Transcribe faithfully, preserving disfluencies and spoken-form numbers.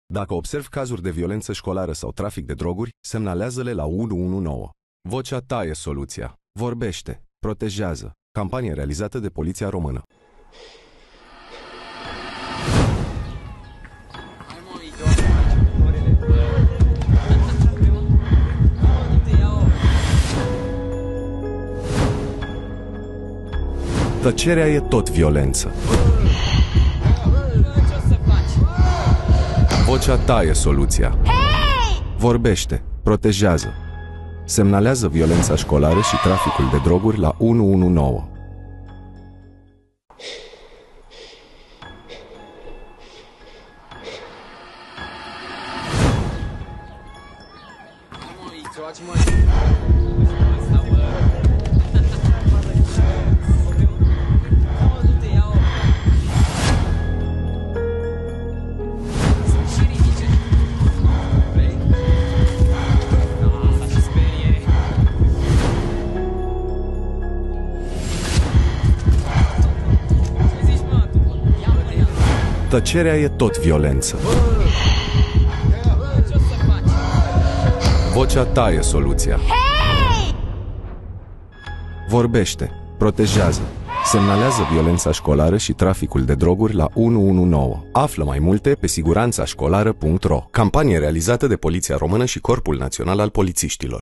Dacă observi cazuri de violență școlară sau trafic de droguri, semnalează-le la unu unu nouă. Vocea ta e soluția. Vorbește. Protejează. Campanie realizată de Poliția Română. Tăcerea e tot violență. Vocea ta e soluția. Vorbește. Protejează. Semnalează violența școlară și traficul de droguri la unu unu nouă. Tăcerea e tot violență. Vocea ta e soluția. Vorbește. Protejează. Semnalează violența școlară și traficul de droguri la unu unu nouă. Află mai multe pe siguranța școlară punct ro. Campanie realizată de Poliția Română și Corpul Național al Polițiștilor.